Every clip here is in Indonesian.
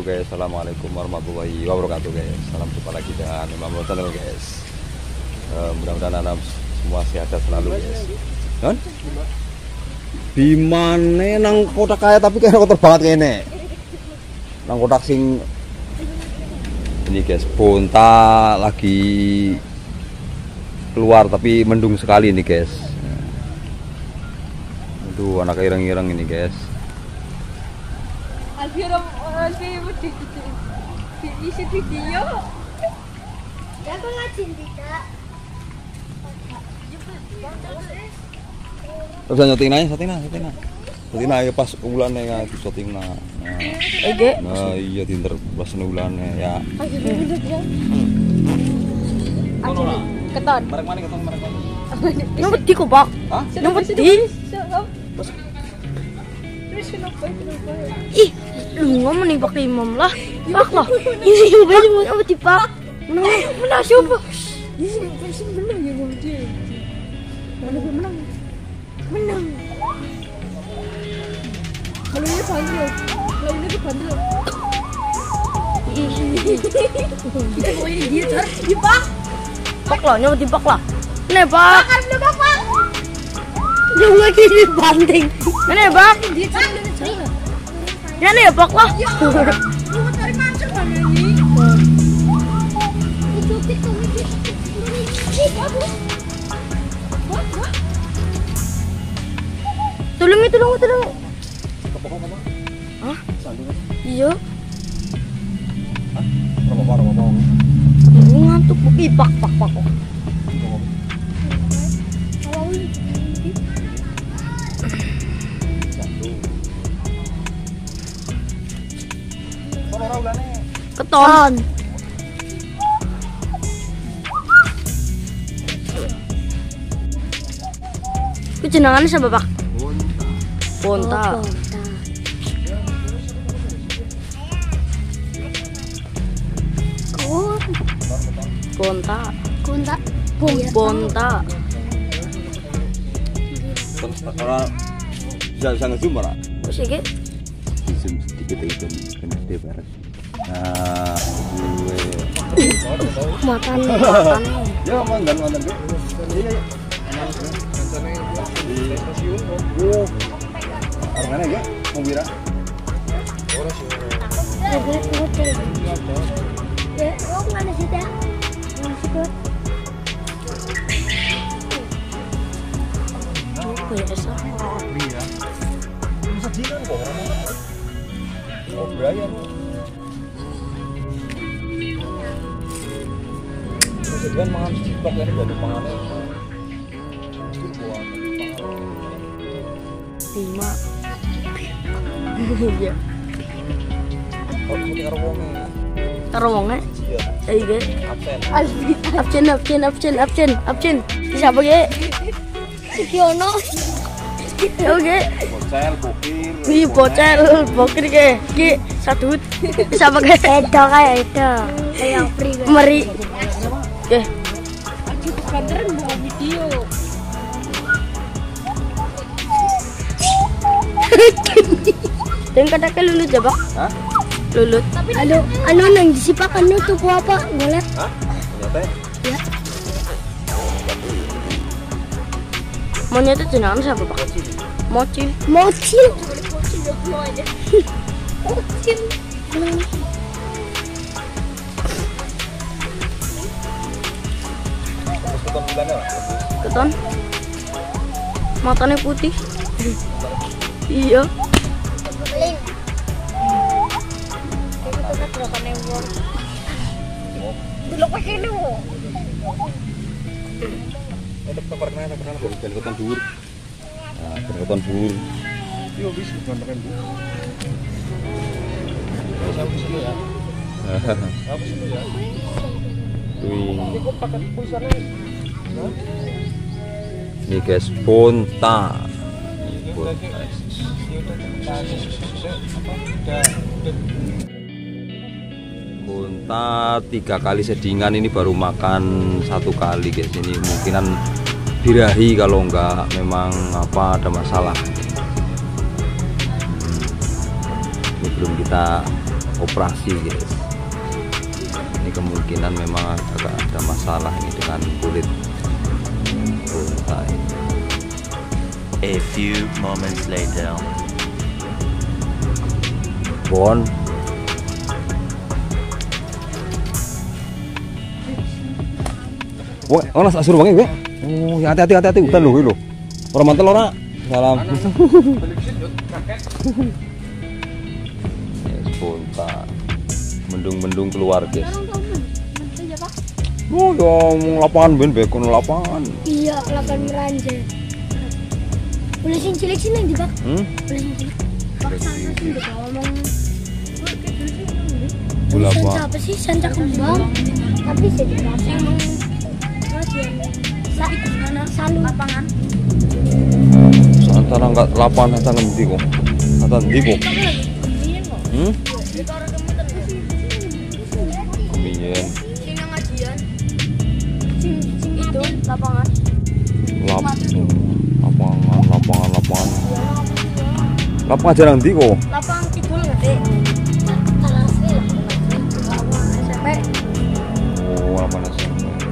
guys. Assalamualaikum warahmatullahi wabarakatuh guys. Salam jumpa lagi dengan Imam Channel guys. Mudah-mudahan anak semua sehat selalu guys. Kan? Dimane nang kotak kaya tapi kayak kotor banget kayaknya. Nang kotak sing ini guys, Bonta lagi keluar tapi mendung sekali ini guys. Aduh, anak ireng-ireng ini guys. Isi video. Ya kok ngajin tidak. Terus nyoting aja, syuting aja pas ulannya ngaji syuting nah. Oke. Nah iya tinter pas ulannya ya. Keton. Marek mana keton marek mana? Nomor di kok, Pak? Hah? Nomor di. Ih, lu ngomong nih pakai imam lah. Pak lah. Ini juga mau apa Pak? Menang siapa? Ini menang ya ngomong dia. Mana gue menang? Menang. Kalau ini bandel. Kalau ini tuh bandel. Oh ini dia tar. Di Pak. Pak lah, nyawa di Pak lah. Nih Pak. Makan dulu Pak. Jangan lagi dibanting. Nih Pak. Dia cari. Ya nih Pak lah. Lu mau cari macam mana ini? Itu kita ini. Ih, bagus. Tolong. Hah? Iya. Apa? Ngantuk buki pak. Keton. Itu jenengannya siapa Pak? Bonta. Bonta. Terus orang bisa nge-zoom ora? Wis iki. Zoom sedikit itu kan gede bareng. Nah, gue Makan. ya mandan gue. Iya. Oh. Armane ya, mau bira. Ya, oh mana sih dah? Iya. Bisa jinan kok. Oh, beraya. Terus kan mangan stok ini buat panganan. 5. Iya. Oh, ini karo wonge. Karo wonge? Iya. Iya. Absen. Siapa ge? Sikiono. Oke. Bocel, bokir ge. Ki sadut. Siapa ge? Edo kayak itu. Yang free. Meri. Oke. Aku beneran mau video. Dan kata lulut ya Pak? Hah? Lulut. Anu nang disipak anu tuh apa? Boleh? Hah? Ternyata? Ya. Monyet itu jenengan siapa Pak? Mocil. Keton. Matanya putih. Iya. Dulu pakai ini wo. Keton bur. Nah, keton bur. Yo wis konten bur. Sampai sini ya. Sampai sini ya. Ini guys, Bonta. Bonta 3 kali sedingan ini baru makan 1 kali guys. Ini mungkinan birahi kalau enggak memang ada masalah. Ini belum kita operasi guys. Ini kemungkinan memang agak ada masalah ini dengan kulit unta ini. A few moments later. Bon. Wah, orang tak suruh banget, oh, ya hati-hati, udah loh, orang mantel orang. Salam. Ya, spontan. Mendung keluar, guys. Oh, dong, lapangan ben bekon lapangan. Iya, lapangan meranjang. Boleh sing cilik sini yang dibak. Boleh sing cilik. Paksa sih udah ngomong. Bola apa? Siapa sih sancak kembang? Tapi saya dikasih salu lapangan. Antara enggak lapangan antara ngendi kok? Antara ndi kok? Kebiyen. Sing nang ngajian. Sing itu lapangan. Lapangan. Lapangan jarang ndi kok? Lapangan kidul gede. Talasri lah. Lapangan SMP. Oh, lapangan SMP.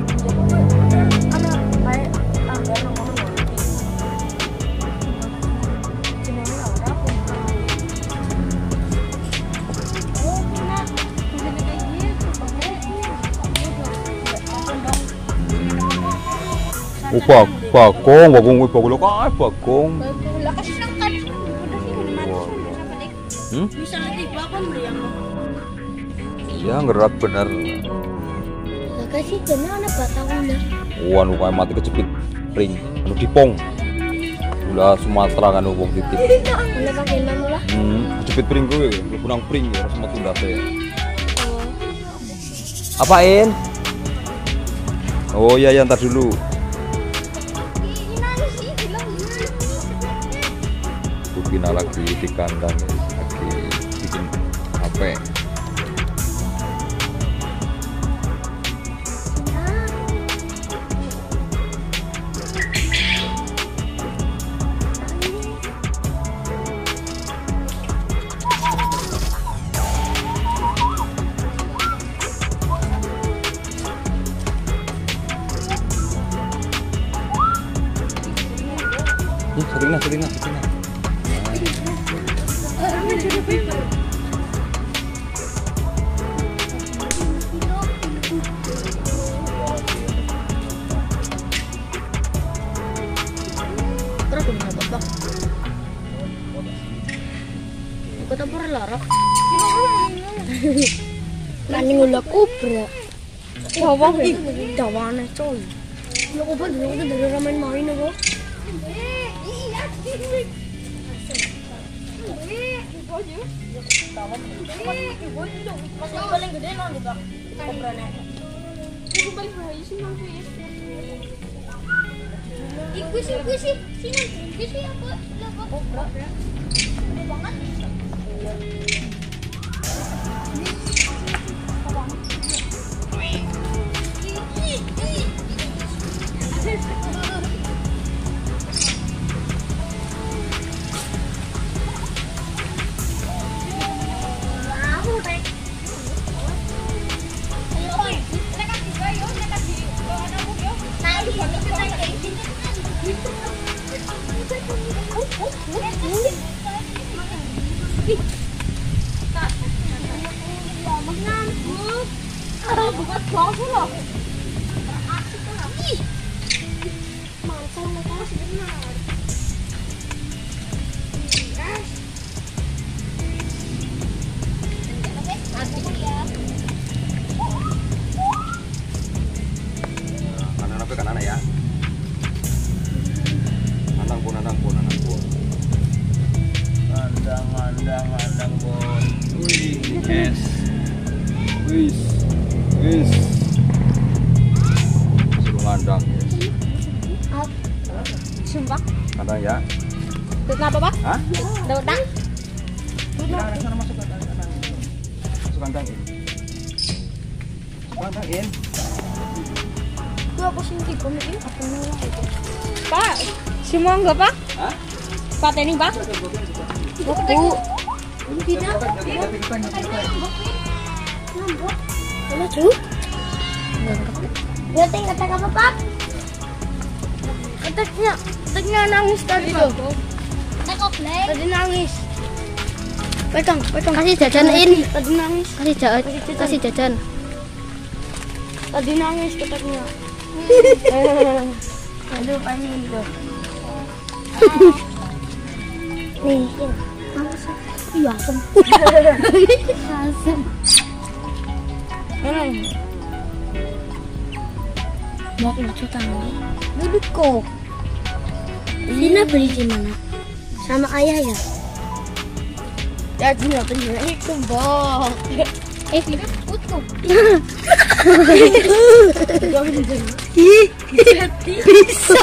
Bagong lho kae bagong. Lah kasih nangkat. Bisa nanti bakon meriang. Ya gerak bener. Lah kasih kena ana batangnya. Anu kae mati kejepit pring, anu dipong. Gula Sumatera kan wong titip. Ana pakai nang lah. Kejepit pring kowe, kunang pring ya sama tundate. Apain? Oh iya, ntar dulu. Bukina lagi di kandang, lagi bikin HP. Setting. Terus gimana Bapak? Kota berlarang. Mani ngulak kubra. Apa sih? Dawane coy. Lo kubra dulu dari ramen main aku. Masih paling gede non nih Bang. Kobranya. Itu paling bahaya sih Bang. Iku sih sini apa? Kobra. Gede banget. Bukan bangsu loh. Asik lah. Ih. Mantul mereka sebenarnya. Kanan ya. Andang pun. Andang pun. Wih, yes. Wis. Suruh ngandang, guys. Sumpah. Ngandang ya. Kenapa, Pak? Hah? Dapat tak? Sana masuk ke kandang. Masuk kandangin. Itu apa sih ini? Ini apa nolak itu? Pak, semua enggak Pak? Hah? Pak ini Pak? Buku. Lucu. Berarti kata apa Pak? Keteknya nangis tadi tuh. Tadi nangis. Pegang. Kasih jajanin. Tadi nangis. Kasih jajan. Tadi nangis keteknya. Aduh, pengen tuh. Nih, iya asem. Asem. Mau lucu tangan. Duduk kok. Lina beli di mana? Sama ayah ya? Ya nggak bener itu boh. Itu utuh. Bisa.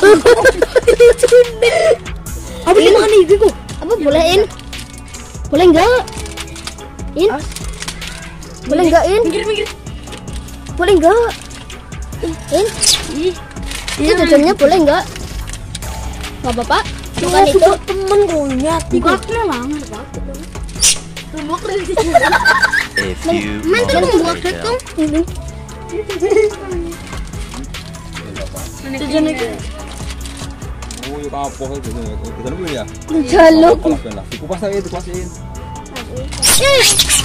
Apa gimana itu kok? Apa bolehin? Boleh enggak? In? Boleh enggak In? Minggir. Boleh enggak? In? Itu jajannya boleh enggak? Enggak apa-apa. Bukan itu temen punya. Bukannya banget, Pak. Tumbuk dari sini. A few Mantul moments membuat later. dong. Jajan lagi. Oh, yuk apa itu? Kita dulu ya. Jaluk. Dikupas aja, dikupasin. Ih.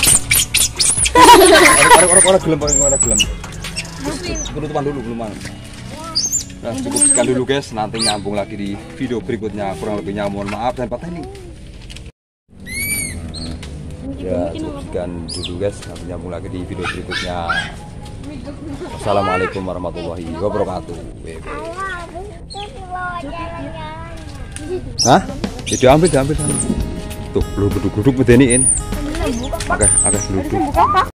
Orang gelem. Penutupan dulu belum. Nah, cukup sekian dulu guys, nanti nyambung lagi di video berikutnya. Kurang lebihnya mohon maaf dan patah ini. Ya, cukup sekian dulu guys, nanti nyambung lagi di video berikutnya. Wassalamualaikum warahmatullahi wabarakatuh. Hah? Ya diambil. Tuh, belum duduk-duduk bedeniin. Oke, geluduk.